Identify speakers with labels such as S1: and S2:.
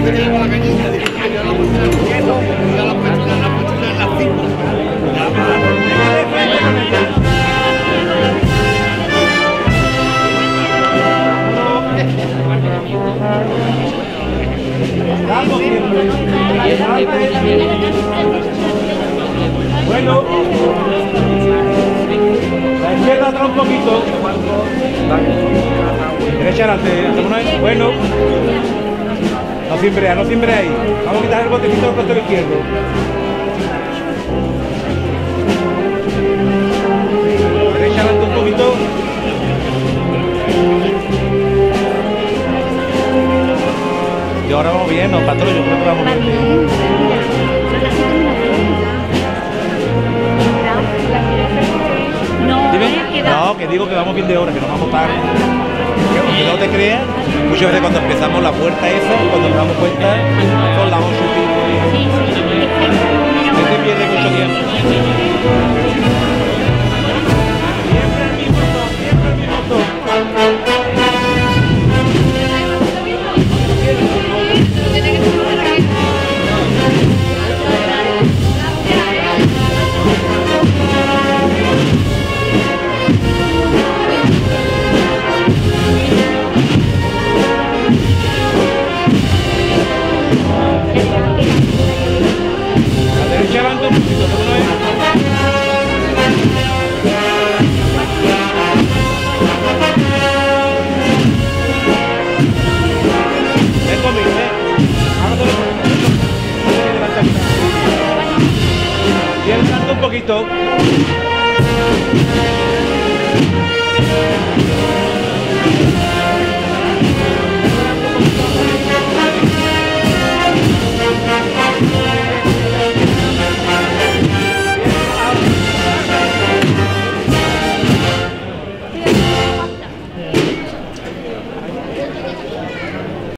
S1: Bueno, la izquierda atrás un poquito. Derecha adelante, hacemos una vez. Bueno, no siempre ahí. Vamos a quitar el botecito del costado izquierdo. Derecha adelante un poquito. Y ahora vamos bien, ¿no, patrón? Yo creo que vamos bien. No, que digo que vamos bien de hora, que no vamos tarde. Que no te creas, muchas veces cuando empezamos la puerta esa, cuando nos damos cuenta, son las 8 y 5. Que se pierde mucho tiempo. Siempre el mismo son, siempre el mismo son. Un poquito.